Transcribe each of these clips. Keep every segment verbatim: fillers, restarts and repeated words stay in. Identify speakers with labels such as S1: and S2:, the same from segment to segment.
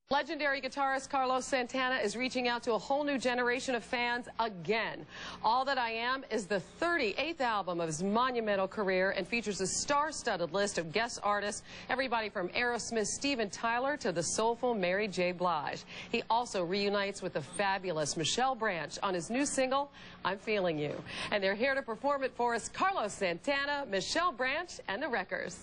S1: Legendary guitarist Carlos Santana is reaching out to a whole new generation of fans again. All That I Am is the thirty-eighth album of his monumental career and features a star-studded list of guest artists, everybody from Aerosmith's Steven Tyler to the soulful Mary J. Blige. He also reunites with the fabulous Michelle Branch on his new single, I'm Feeling You. And they're here to perform it for us, Carlos Santana, Michelle Branch, and the Wreckers.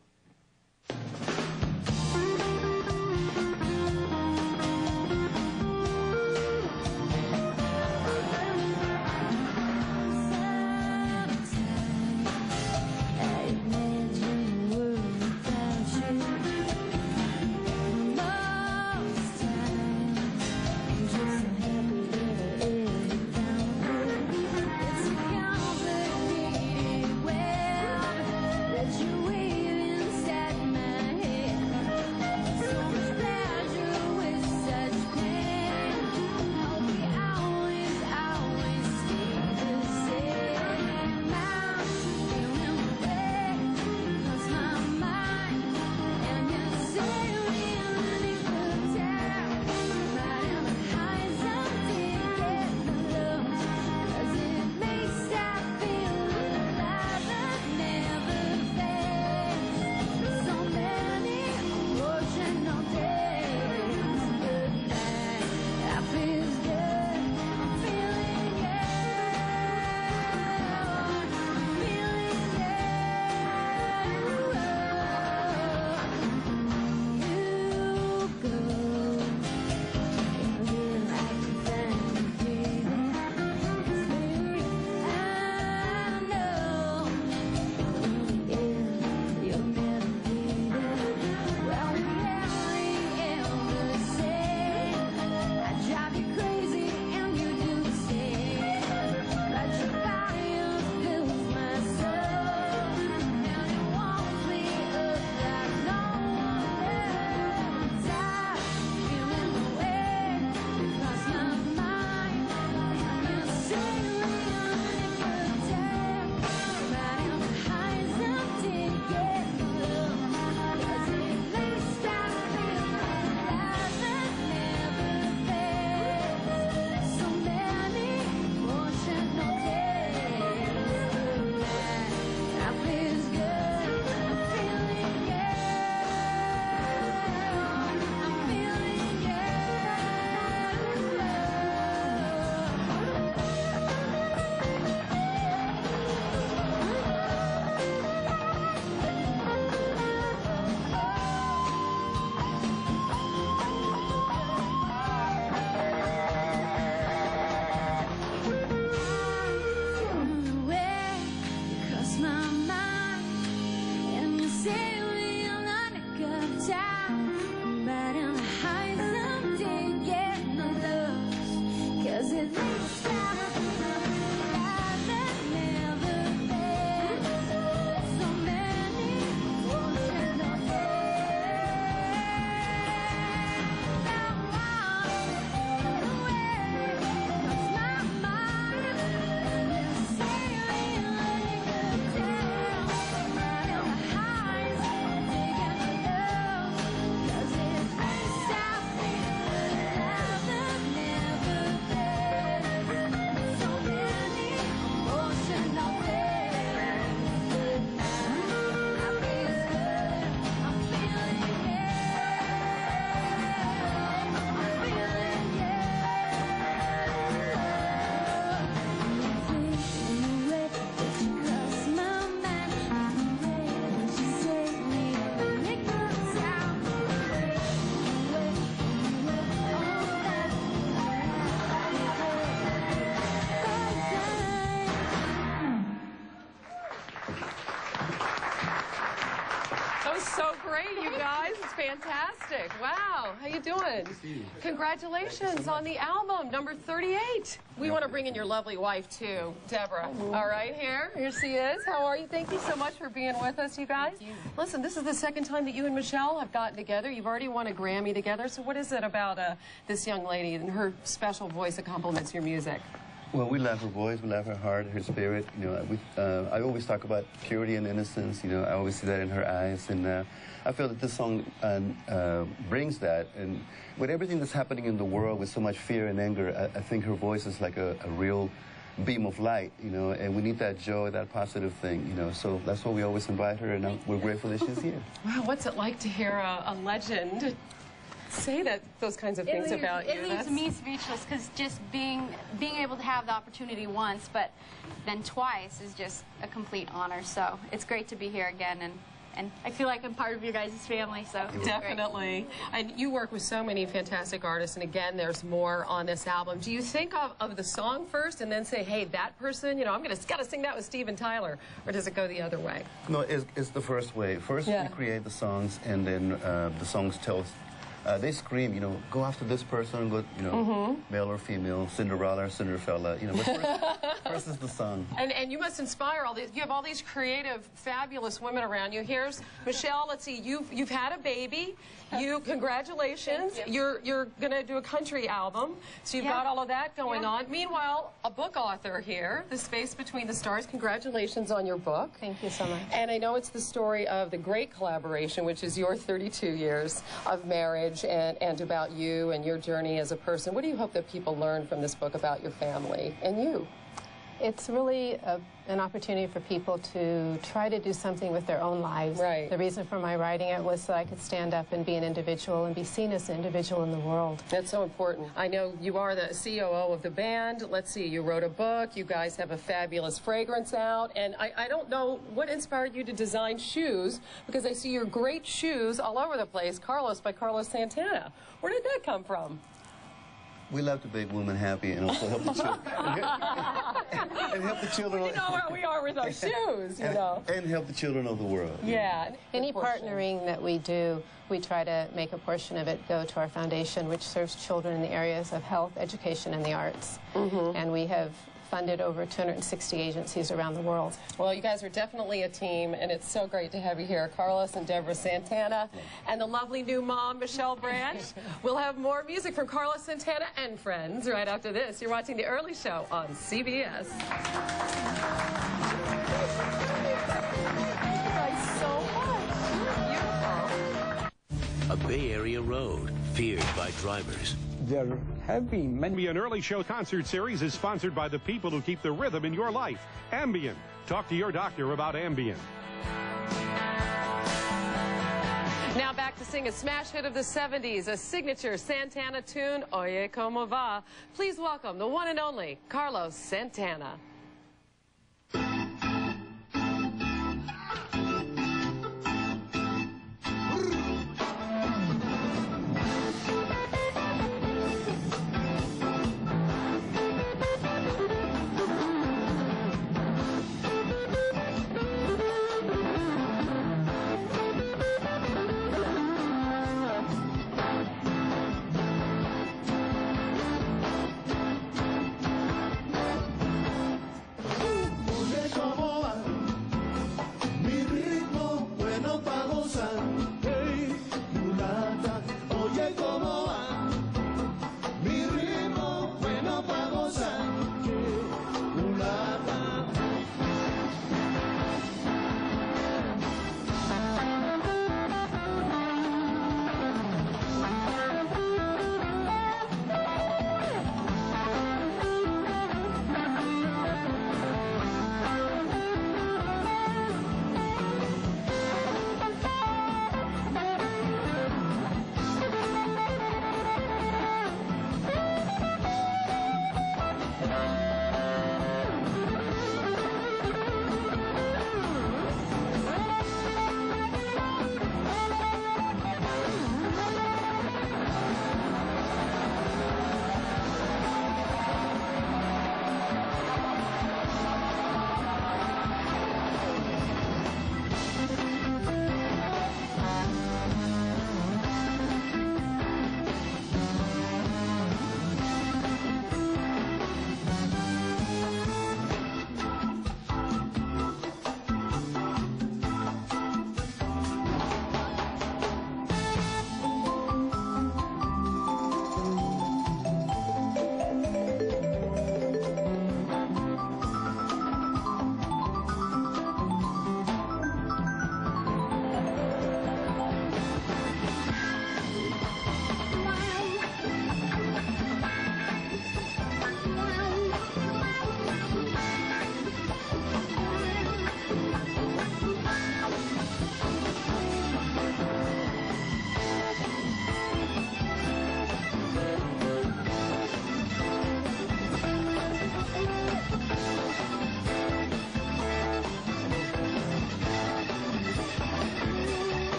S1: So great, you guys. It's fantastic. Wow. How you doing?
S2: You.
S1: Congratulations
S2: so
S1: on the album, number thirty-eight. We want to bring in your lovely wife, too, Deborah. All right, here. Here she is. How are you? Thank you so much for being with us, you guys.
S3: You.
S1: Listen, this is the second time that you and Michelle have gotten together. You've already won a Grammy together. So what is it about uh, this young lady and her special voice that complements your music?
S2: Well, we love her voice, we love her heart, her spirit. You know, we, uh, I always talk about purity and innocence. You know, I always see that in her eyes, and uh, I feel that this song uh, uh, brings that. And with everything that's happening in the world, with so much fear and anger, I, I think her voice is like a, a real beam of light. You know, and we need that joy, that positive thing. You know, so that's why we always invite her, and uh, we're grateful that she's here.
S1: Wow, what's it like to hear a, a legend say that those kinds of things
S3: it leaves,
S1: about you?
S3: It leaves
S1: That's...
S3: me speechless, because just being being able to have the opportunity once, but then twice, is just a complete honor. So it's great to be here again, and and I feel like I'm part of your guys' family. So it's
S1: definitely.
S3: Great.
S1: And you work with so many fantastic artists, and again, there's more on this album. Do you think of, of the song first, and then say, hey, that person, you know, I'm gonna gotta sing that with Steven Tyler, or does it go the other way?
S2: No, it's, it's the first way. First,
S1: yeah.
S2: we create the songs, and then uh, the songs tell us. Uh, they scream, you know, go after this person, go, you know, mm-hmm. male or female, Cinderella or Cinderfella, you know, but first, first is the song.
S1: And, and you must inspire all these, you have all these creative, fabulous women around you. Here's Michelle, let's see, you've, you've had a baby, you, congratulations, you. you're, you're going to do a country album, so you've yeah. got all of that going yeah. on. Meanwhile, a book author here, The Space Between the Stars, congratulations on your book.
S3: Thank you so much.
S1: And I know it's the story of the great collaboration, which is your thirty-two years of marriage, And, and about you and your journey as a person. What do you hope that people learn from this book about your family and you?
S4: It's really a, an opportunity for people to try to do something with their own lives.
S1: Right.
S4: The reason for my writing it was so I could stand up and be an individual and be seen as an individual in the world.
S1: That's so important. I know you are the C O O of the band. Let's see, you wrote a book. You guys have a fabulous fragrance out. And I, I don't know what inspired you to design shoes, because I see your great shoes all over the place. Carlos by Carlos Santana. Where did that come from?
S2: We love to make women happy and also help the children. and help the children.
S1: You know how we are with our shoes, you
S2: and,
S1: know.
S2: And help the children of the world.
S1: Yeah.
S4: Any partnering that we do, we try to make a portion of it go to our foundation, which serves children in the areas of health, education, and the arts. Mm-hmm. And we have funded over two hundred sixty agencies around the world.
S1: Well, you guys are definitely a team, and it's so great to have you here. Carlos and Deborah Santana, and the lovely new mom, Michelle Branch. We'll have more music from Carlos Santana and friends right after this. You're watching The Early Show on C B S.
S5: A Bay Area road feared by drivers.
S6: There have been many. An Early Show concert series is sponsored by the people who keep the rhythm in your life. Ambien. Talk to your doctor about Ambien.
S1: Now back to sing a smash hit of the seventies, a signature Santana tune, Oye Como Va. Please welcome the one and only Carlos Santana.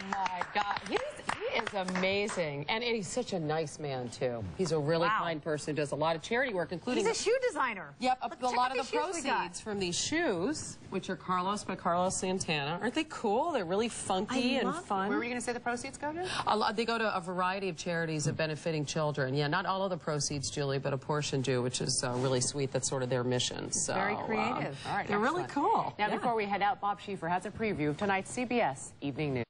S1: my God. He's, he is amazing. And, and he's such a nice man, too. He's a really
S7: Wow.
S1: kind person who does a lot of charity work, including...
S7: He's a shoe designer.
S1: Yep, a,
S7: Look,
S1: a
S7: check
S1: lot
S7: out
S1: of the
S7: these shoes we got.
S1: proceeds from these shoes, which are Carlos by Carlos Santana. Aren't they cool? They're really funky
S7: I
S1: and
S7: love
S1: fun.
S8: Where were you going to say the proceeds go to?
S1: A lot, they go to a variety of charities of benefiting children. Yeah, not all of the proceeds, Julie, but a portion do, which is uh, really sweet. That's sort of their mission. So,
S8: Very
S1: um,
S8: creative. All right,
S1: they're really
S8: excellent.
S1: cool.
S8: Now,
S1: Yeah.
S8: before we head out, Bob Schieffer has a preview of tonight's C B S Evening News.